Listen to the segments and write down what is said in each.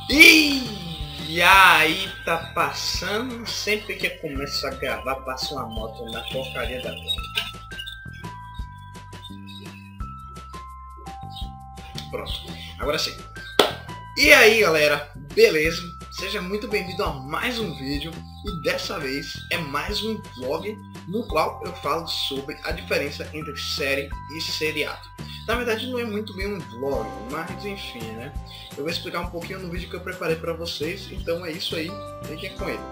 E aí tá passando, sempre que eu começo a gravar passa uma moto na porcaria da tela. Pronto, agora sim. E aí galera, beleza? Seja muito bem-vindo a mais um vídeo e dessa vez é mais um vlog no qual eu falo sobre a diferença entre série e seriado. Na verdade não é muito bem um vlog, mas enfim, né? Eu vou explicar um pouquinho no vídeo que eu preparei para vocês, então é isso aí, fiquem com ele.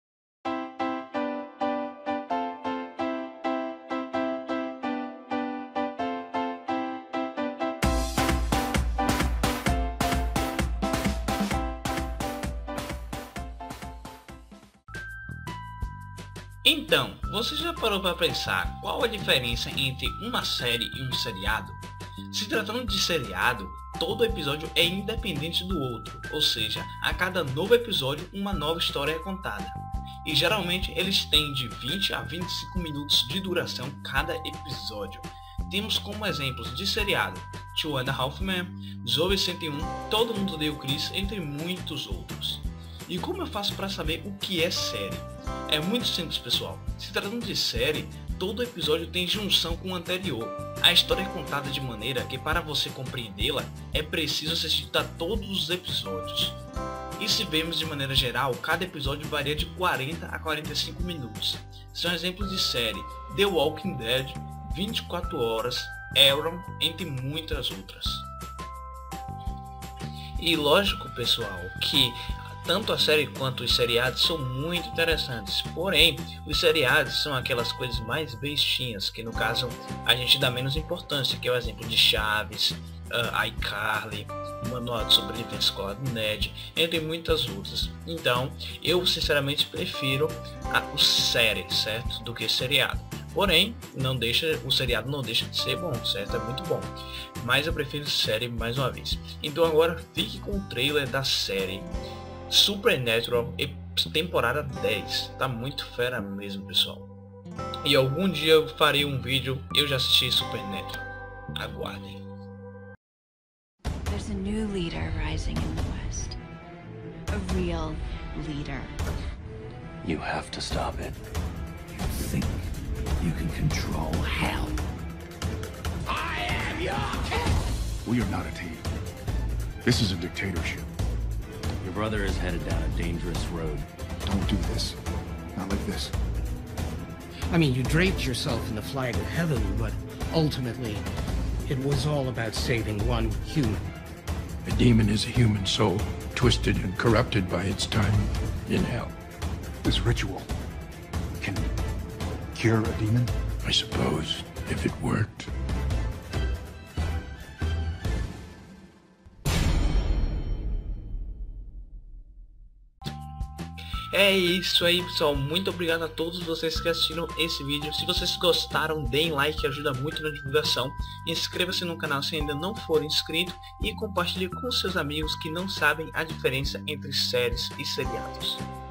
Então, você já parou para pensar qual a diferença entre uma série e um seriado? Se tratando de seriado, todo episódio é independente do outro, ou seja, a cada novo episódio uma nova história é contada. E geralmente eles têm de 20 a 25 minutos de duração cada episódio. Temos como exemplos de seriado Two and a Half Men, Zoey 101, Todo Mundo Odeia o Chris, entre muitos outros. E como eu faço para saber o que é série? É muito simples, pessoal. Se tratando de série, todo episódio tem junção com o anterior. A história é contada de maneira que para você compreendê-la é preciso assistir a todos os episódios. E se vemos de maneira geral, cada episódio varia de 40 a 45 minutos. São exemplos de série The Walking Dead, 24 Horas, Arrow, entre muitas outras. E lógico, pessoal, que tanto a série quanto os seriados são muito interessantes, porém, os seriados são aquelas coisas mais bestinhas, que no caso a gente dá menos importância, que é o exemplo de Chaves, iCarly, Manual de Sobrevivência Escola do Ned, entre muitas outras. Então, eu sinceramente prefiro o série, certo, do que seriado. Porém, o seriado não deixa de ser bom, certo? É muito bom. Mas eu prefiro série mais uma vez. Então agora fique com o trailer da série Supernatural, temporada 10. Tá muito fera mesmo, pessoal. E algum dia eu farei um vídeo, eu já assisti Supernatural. Aguardem. There's a new leader rising in the West. A real leader. You have to stop it. You think you can control hell? I am your king! We are not a team. This is a dictatorship. Your brother is headed down a dangerous road. Don't do this. Not like this. I mean, you draped yourself in the flag of heaven, but ultimately, it was all about saving one human. A demon is a human soul, twisted and corrupted by its time in hell. This ritual can cure a demon? I suppose, if it worked. É isso aí, pessoal, muito obrigado a todos vocês que assistiram esse vídeo. Se vocês gostaram, deem like, ajuda muito na divulgação. Inscreva-se no canal se ainda não for inscrito e compartilhe com seus amigos que não sabem a diferença entre séries e seriados.